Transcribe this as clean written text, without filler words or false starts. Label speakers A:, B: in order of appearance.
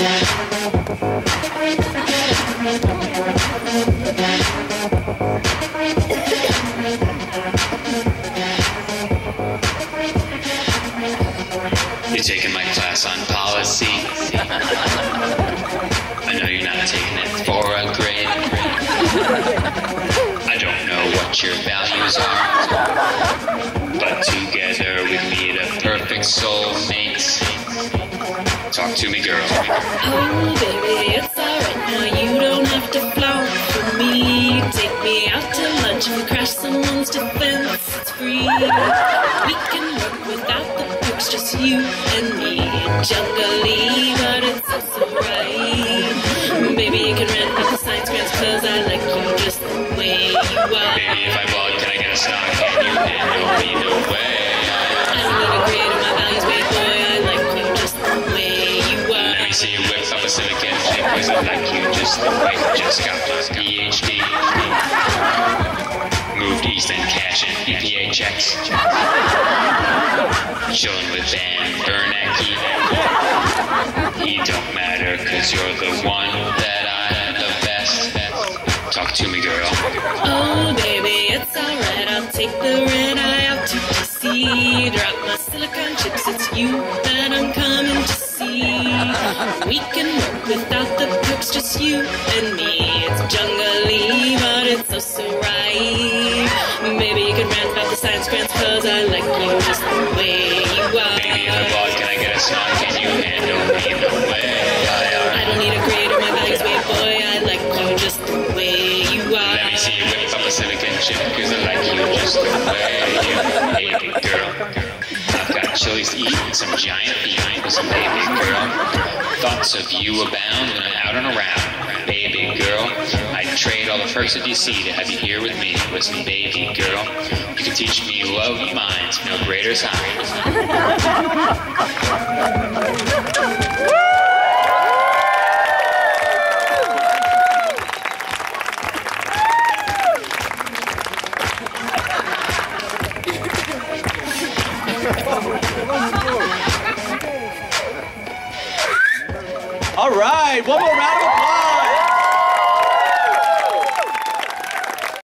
A: You're taking my class on policy. I know you're not taking it for a grade. I don't know what your values are, but together we'd be the perfect soulmates. Talk to me, girl.
B: Oh, baby, it's alright now. You don't have to flaunt for me. Take me out to lunch and crash someone's defense. It's free. We can work without the perks, just you and me. Jungle-y, but it's also right. Baby, you can rent out the science grants, cause I like you just the way you are.
A: Baby, if I bug, can I get a stock? Can you handle me the way
B: I don't need a grade on my values, baby boy. I like you just the way you are.
A: Let me see you whip up a civic engine, cause I like you just the way you just got my PhD. Moved east and cashing EPA checks. Chilling with Van Bernanke. He don't matter, cause you're the one that I'm the best. Talk to me, girl.
B: Oh, baby, it's alright. I'll take the red eye out to DC. Drop my silicon chips, it's you that I'm coming to see. We can work without the perks, just you and me. It's jungle-y, but it's also right. Baby, you can rant about the science grants, cause I like you just the way you are.
A: Baby, in the bug, can I get a snot? Can you handle me the way
B: I don't need a grade on my values, baby boy. I like you just the way you are.
A: Let me see you whip up a civic engine, cause I like you just the way you are. Baby girl, I've got chilies to eat and some giant beef. Listen, baby girl, thoughts of you abound when I'm out and around. Baby girl, I'd trade all the perks of DC to have you here with me. Listen, baby girl, you can teach me love minds, no greater sign.
C: All right, one more round.